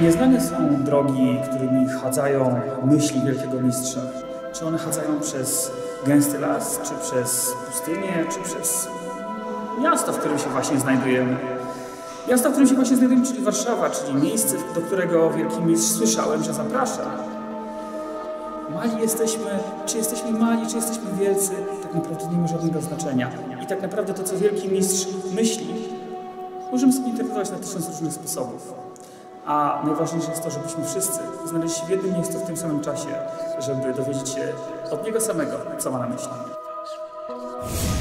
Nieznane są drogi, którymi chadzają myśli wielkiego mistrza. Czy one chadzają przez gęsty las, czy przez pustynię, czy przez miasto, w którym się właśnie znajdujemy. Miasto, w którym się właśnie znajdujemy, czyli Warszawa, czyli miejsce, do którego wielki mistrz słyszałem, że zaprasza. Mali jesteśmy, czy jesteśmy mali, czy jesteśmy wielcy, tak naprawdę nie ma żadnego znaczenia. I tak naprawdę to, co wielki mistrz myśli, możemy sobie interpretować na 1000 różnych sposobów. A najważniejsze jest to, żebyśmy wszyscy znaleźli się w jednym miejscu w tym samym czasie, żeby dowiedzieć się od niego samego, co ma na myśli.